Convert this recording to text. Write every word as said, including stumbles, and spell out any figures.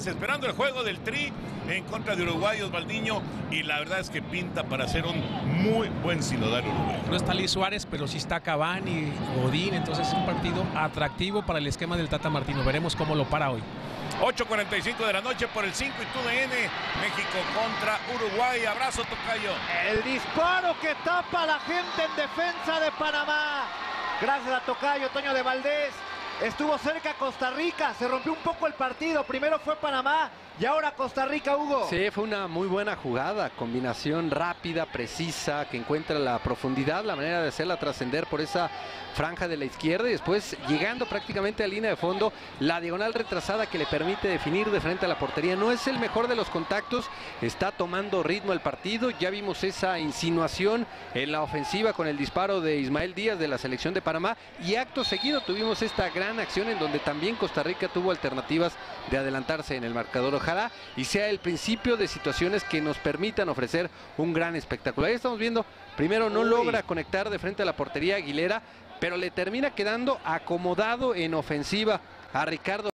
Estadounidense, esperando el juego del Tri en contra de Uruguay, Osvaldiño, y la verdad es que pinta para ser un muy buen sinodal Uruguay. No está Luis Suárez, pero sí está Cavani, Godín, entonces es un partido atractivo para el esquema del Tata Martino. Veremos cómo lo para hoy. ocho cuarenta y cinco de la noche por el cinco y T U D N, México contra Uruguay. Abrazo, tocayo. El disparo que tapa a la gente en defensa de Panamá. Gracias a tocayo, Toño de Valdés. Estuvo cerca Costa Rica, se rompió un poco el partido. Primero fue Panamá y ahora Costa Rica, Hugo. Sí, fue una muy buena jugada, combinación rápida, precisa, que encuentra la profundidad, la manera de hacerla trascender por esa franja de la izquierda y después llegando prácticamente a línea de fondo, la diagonal retrasada que le permite definir de frente a la portería. No es el mejor de los contactos, está tomando ritmo el partido. Ya vimos esa insinuación en la ofensiva con el disparo de Ismael Díaz de la selección de Panamá y acto seguido tuvimos esta gran acción en donde también Costa Rica tuvo alternativas de adelantarse en el marcador. Ojalá y sea el principio de situaciones que nos permitan ofrecer un gran espectáculo. Ahí estamos viendo, primero no Uy. logra conectar de frente a la portería Aguilera, pero le termina quedando acomodado en ofensiva a Ricardo